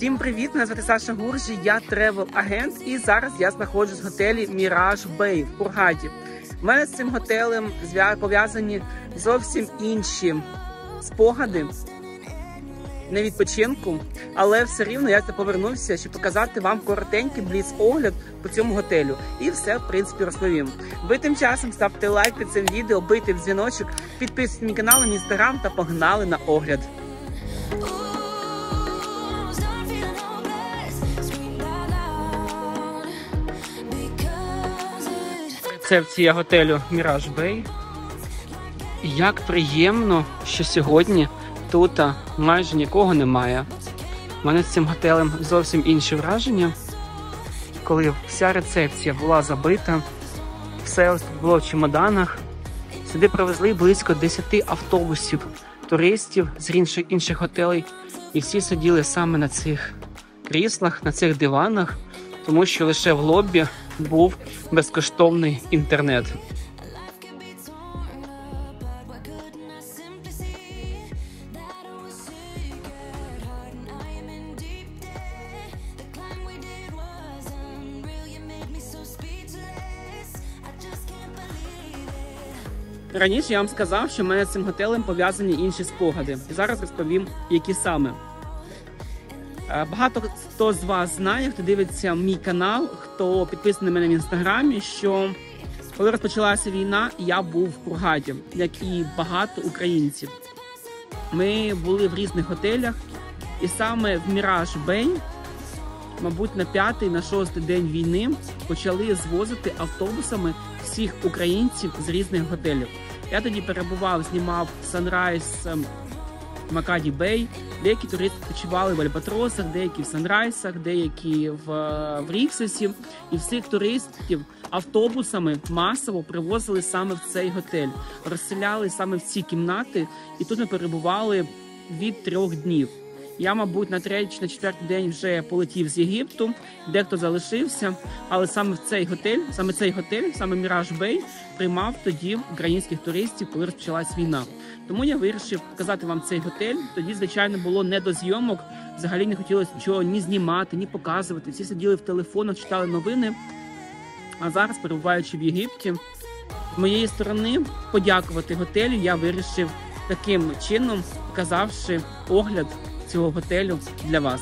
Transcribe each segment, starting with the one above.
Всім привіт! Мене звати Саша Гуржі, я тревел-агент і зараз я знаходжусь в готелі Міраж Бей в Хургаді. У мене з цим готелем пов'язані зовсім інші спогади, не відпочинку, але все рівно я повернувся, щоб показати вам коротенький бліц-огляд по цьому готелю. І все, в принципі, розповім. Ви тим часом ставте лайк під цим відео, бийте в дзвіночок, підписуйтесь на мій канал, на мій інстаграм та погнали на огляд. Рецепція готелю Міраж Бей. Як приємно, що сьогодні тут майже нікого немає. У мене з цим готелем зовсім інші враження. Коли вся рецепція була забита, все ось тут було в чемоданах. Сюди привезли близько 10 автобусів туристів з інших готелей. І всі сиділи саме на цих кріслах, на цих диванах, тому що лише в лобі був безкоштовний інтернет. Раніше я вам сказав, що в мене з цим готелем пов'язані інші спогади. І зараз розповім, які саме. Багато хто з вас знає, хто дивиться мій канал, хто підписаний на мене в інстаграмі, що коли розпочалася війна, я був в Хургаді, як і багато українців. Ми були в різних готелях, і саме в Міраж Бей, мабуть, на 5-й, на 6-й день війни почали звозити автобусами всіх українців з різних готелів. Я тоді перебував, знімав Санрайз Макаді Бей. Деякі туристи відпочивали в Альбатросах, деякі в Санрайзах, деякі в Ріксосі. І всіх туристів автобусами масово привозили саме в цей готель. Розселяли саме в ці кімнати, і тут ми перебували від 3 днів. Я, мабуть, на 3-й чи на 4-й день вже полетів з Єгипту, дехто залишився, але саме цей готель, саме Міраж Бей, приймав тоді українських туристів, коли розпочалась війна. Тому я вирішив показати вам цей готель. Тоді, звичайно, було не до зйомок, взагалі не хотілося нічого ні знімати, ні показувати. Всі сиділи в телефонах, читали новини. А зараз, перебуваючи в Єгипті, з моєї сторони подякувати готелю я вирішив таким чином, показавши огляд цього готелю для вас.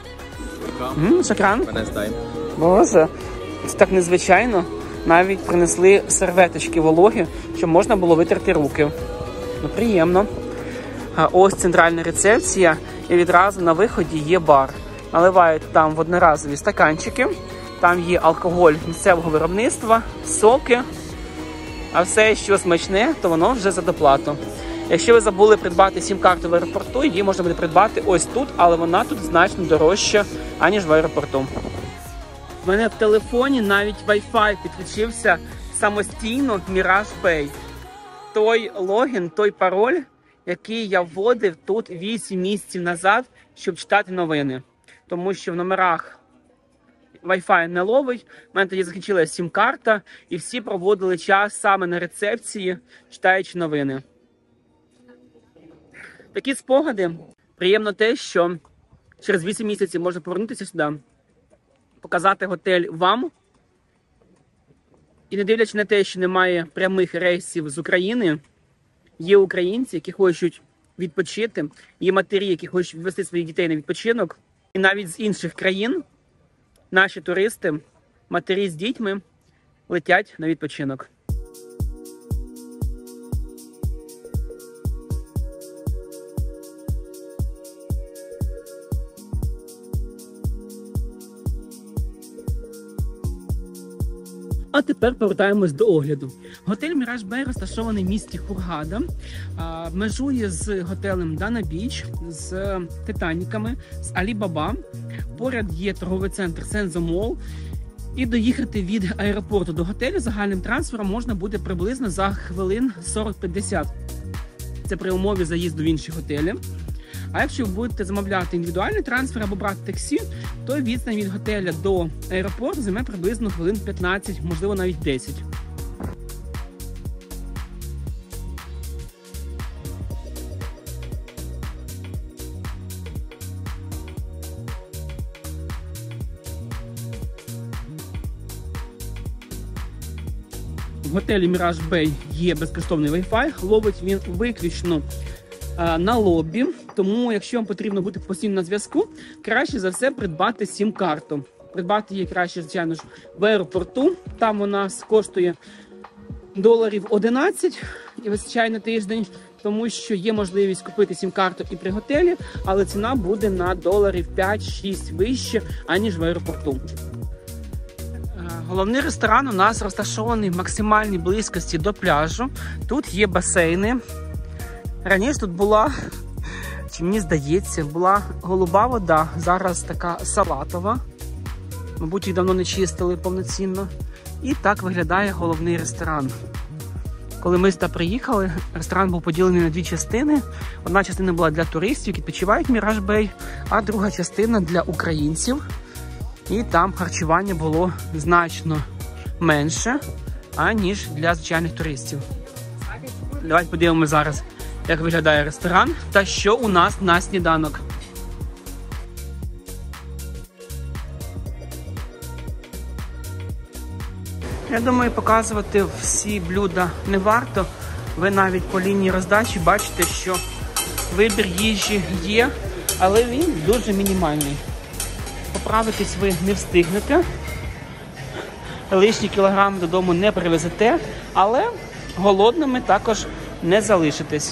Шакран. Боже, це так незвичайно. Навіть принесли серветочки вологі, щоб можна було витерти руки. Ну, приємно. А ось центральна рецепція, і відразу на виході є бар. Наливають там в одноразові стаканчики, там є алкоголь місцевого виробництва, соки, а все, що смачне, то воно вже за доплату. Якщо ви забули придбати сім-карту в аеропорту, її можна буде придбати ось тут, але вона тут значно дорожча, аніж в аеропорту. У мене в телефоні навіть Wi-Fi підключився самостійно в Міраж Бей. Той логін, той пароль, який я вводив тут 8 місяців назад, щоб читати новини. Тому що в номерах Wi-Fi не ловить, в мене тоді закінчилася сім-карта, і всі проводили час саме на рецепції, читаючи новини. Такі спогади. Приємно те, що через 8 місяців можна повернутися сюди, показати готель вам. І не дивлячись на те, що немає прямих рейсів з України, є українці, які хочуть відпочити, є матері, які хочуть відвести своїх дітей на відпочинок. І навіть з інших країн наші туристи, матері з дітьми, летять на відпочинок. А тепер повертаємось до огляду. Готель Міраж Бей розташований в місті Хургада, межує з готелем Дана Біч, з Титаніками, з Алібаба. Поряд є торговий центр Сензо Мол. І доїхати від аеропорту до готелю загальним трансфером можна буде приблизно за хвилин 40-50. Це при умові заїзду в інші готелі. А якщо ви будете замовляти індивідуальний трансфер або брати таксі, то відстань від готеля до аеропорту займе приблизно хвилин 15, можливо навіть 10. В готелі Міраж Бей є безкоштовний Wi-Fi, ловить він виключно на лобі, тому якщо вам потрібно бути постійно на зв'язку, краще за все придбати сім-карту. Придбати її краще, звичайно ж, в аеропорту, там вона коштує $11 і вистачає на тиждень, тому що є можливість купити сім-карту і при готелі, але ціна буде на $5-6 вище, аніж в аеропорту. Головний ресторан у нас розташований в максимальній близькості до пляжу. Тут є басейни. Раніше тут була, чи мені здається, була голуба вода, зараз така салатова. Мабуть, їх давно не чистили повноцінно. І так виглядає головний ресторан. Коли ми сюди приїхали, ресторан був поділений на дві частини. Одна частина була для туристів, які відпочивають в Міраж Бей, а друга частина для українців. І там харчування було значно менше, аніж для звичайних туристів. Давайте подивимося зараз, як виглядає ресторан та що у нас на сніданок. Я думаю, показувати всі блюда не варто. Ви навіть по лінії роздачі бачите, що вибір їжі є, але він дуже мінімальний. Поправитись ви не встигнете, лишні кілограми додому не привезете, але голодними також не залишитесь.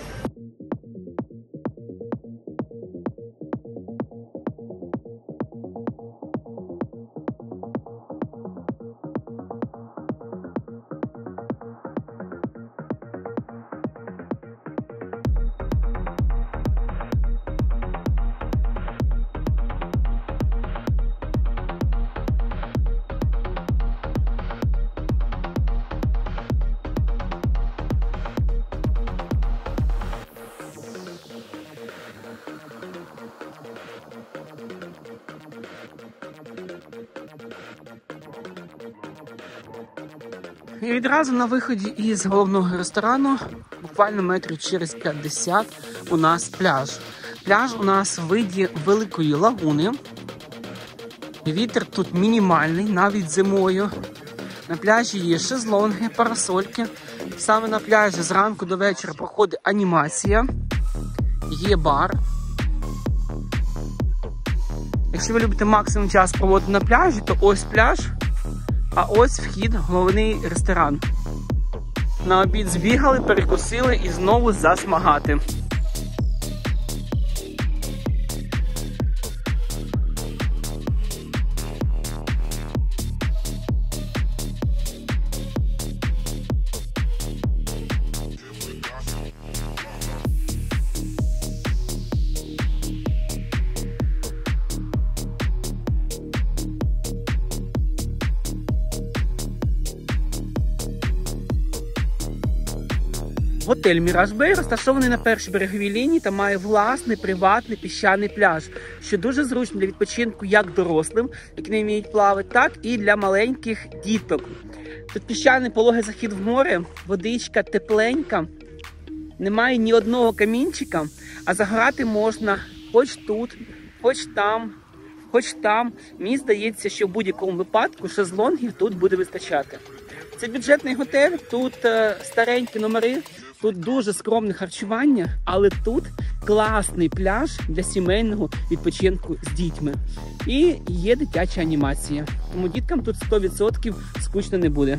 І відразу на виході із головного ресторану, буквально метрів через 50, у нас пляж. Пляж у нас в виді великої лагуни. Вітер тут мінімальний, навіть зимою. На пляжі є шезлонги, парасольки. Саме на пляжі зранку до вечора проходить анімація. Є бар. Якщо ви любите максимум час проводити на пляжі, то ось пляж. А ось вхід в головний ресторан. На обід збігали, перекусили і знову засмагати. Готель Міраж Бей розташований на першій береговій лінії та має власний приватний піщаний пляж, що дуже зручно для відпочинку як дорослим, які не вміють плавати, так і для маленьких діток. Тут піщаний пологий захід в море, водичка тепленька, немає ні одного камінчика, а загорати можна хоч тут, хоч там, хоч там. Мені здається, що в будь-якому випадку шезлонгів тут буде вистачати. Це бюджетний готель, тут старенькі номери, тут дуже скромне харчування, але тут класний пляж для сімейного відпочинку з дітьми. І є дитяча анімація, тому діткам тут 100% скучно не буде.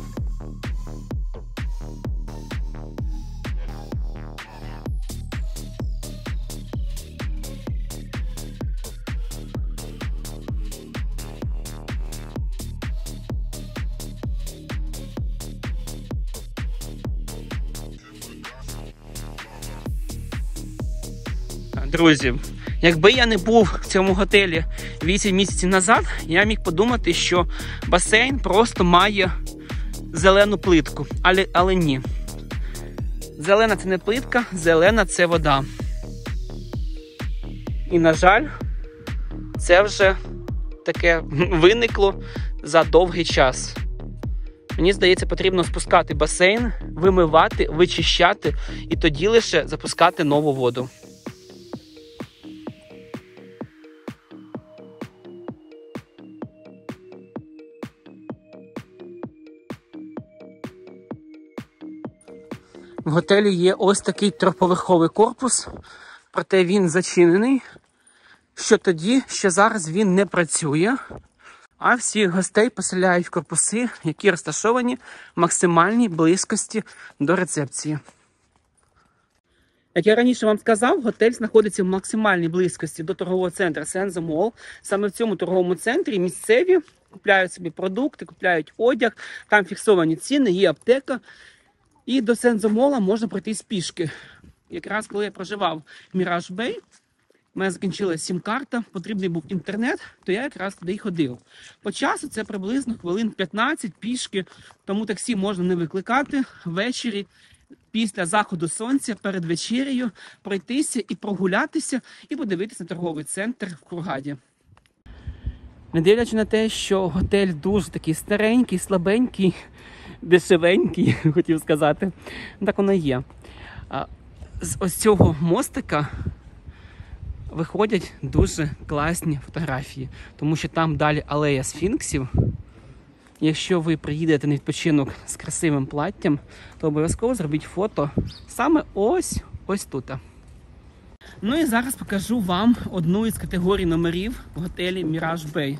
Друзі, якби я не був в цьому готелі 8 місяців назад, я міг подумати, що басейн просто має зелену плитку. Але ні. Зелена – це не плитка, зелена – це вода. І, на жаль, це вже таке виникло за довгий час. Мені здається, потрібно спускати басейн, вимивати, вичищати і тоді лише запускати нову воду. В готелі є ось такий трьохповерховий корпус, проте він зачинений, що тоді, що зараз він не працює, а всіх гостей поселяють в корпуси, які розташовані в максимальній близькості до рецепції. Як я раніше вам сказав, готель знаходиться в максимальній близькості до торгового центру Сензо Мол. Саме в цьому торговому центрі місцеві купляють собі продукти, купляють одяг, там фіксовані ціни, є аптека. І до Сензо Мола можна пройти пішки. Якраз коли я проживав в Міраж Бей, у мене закінчилася сім-карта, потрібний був інтернет, то я якраз туди й ходив. По часу це приблизно хвилин 15 пішки, тому таксі можна не викликати ввечері. Після заходу сонця перед вечерею пройтися і прогулятися, і подивитися на торговий центр в Хургаді. Не дивлячись на те, що готель дуже такий старенький, слабенький, дешевенький, хотів сказати, так воно є. З ось цього мостика виходять дуже класні фотографії, тому що там далі алея сфінксів. Якщо ви приїдете на відпочинок з красивим платтям, то обов'язково зробіть фото саме ось тут. Ну і зараз покажу вам одну із категорій номерів в готелі Міраж Бей.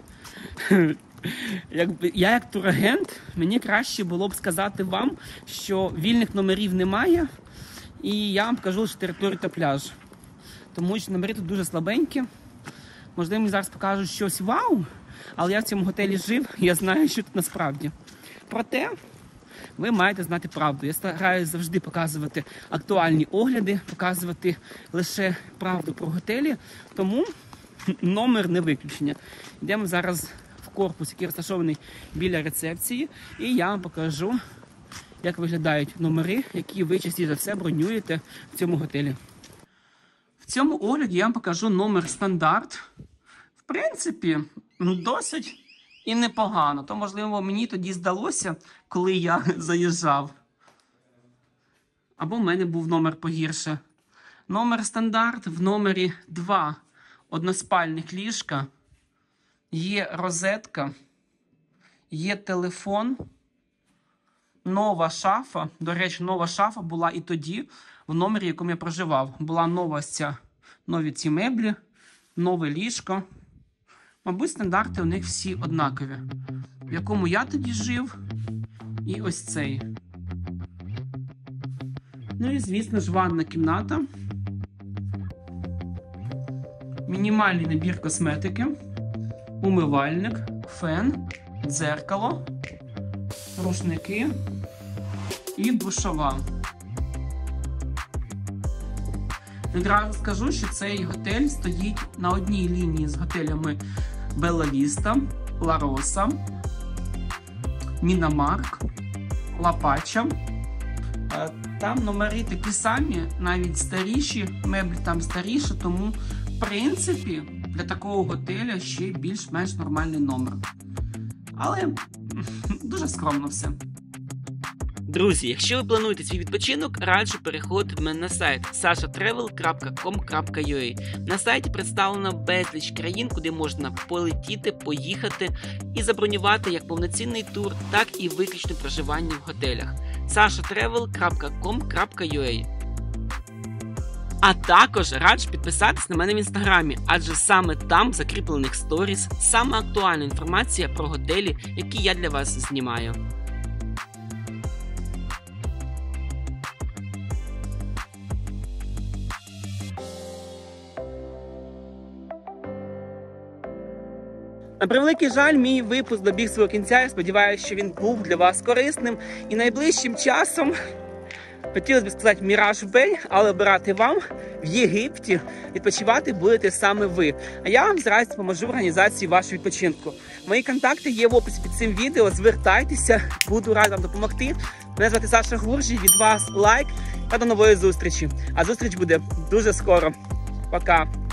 Я як турагент, мені краще було б сказати вам, що вільних номерів немає, і я вам покажу лише територію та пляж. Тому що номери тут дуже слабенькі. Можливо, мені зараз покажуть щось вау, але я в цьому готелі жив, і я знаю, що тут насправді. Проте, ви маєте знати правду. Я стараюся завжди показувати актуальні огляди, показувати лише правду про готелі, тому номер не виключення. Йдемо зараз в корпус, який розташований біля рецепції, і я вам покажу, як виглядають номери, які ви частіше за все бронюєте в цьому готелі. В цьому огляді я вам покажу номер стандарт. В принципі, досить і непогано. То, можливо, мені тоді здалося, коли я заїжджав. Або в мене був номер погірше. Номер стандарт, в номері 2 односпальних ліжка. Є розетка, є телефон, нова шафа. До речі, нова шафа була і тоді, в номері, в якому я проживав. Була нові ці меблі, нове ліжко. Мабуть, стандарти у них всі однакові. В якому я тоді жив, і ось цей. Ну і, звісно ж, ванна кімната. Мінімальний набір косметики. Умивальник, фен, дзеркало, рушники і душова. Відразу скажу, що цей готель стоїть на одній лінії з готелями Белла Віста, Ла Роса, Мінамарк, Ла Пача. Там номери такі самі, навіть старіші, меблі там старіші, тому, в принципі, для такого готеля ще більш-менш нормальний номер. Але дуже скромно все. Друзі, якщо ви плануєте свій відпочинок, раджу переходити до мене на сайт sashatravel.com.ua. На сайті представлено безліч країн, куди можна полетіти, поїхати і забронювати як повноцінний тур, так і виключне проживання в готелях. sashatravel.com.ua. А також раджу підписатись на мене в інстаграмі, адже саме там в закріплених сторіс саме актуальна інформація про готелі, які я для вас знімаю. На превеликий жаль, мій випуск добіг свого кінця. Я сподіваюся, що він був для вас корисним. І найближчим часом, хотілося б сказати, Міраж Бей, але обирати вам в Єгипті відпочивати будете саме ви. А я вам з радістю допоможу в організації вашого відпочинку. Мої контакти є в описі під цим відео. Звертайтеся, буду радий вам допомогти. Мене звати Саша Гуржій, від вас лайк та до нової зустрічі. А зустріч буде дуже скоро. Пока!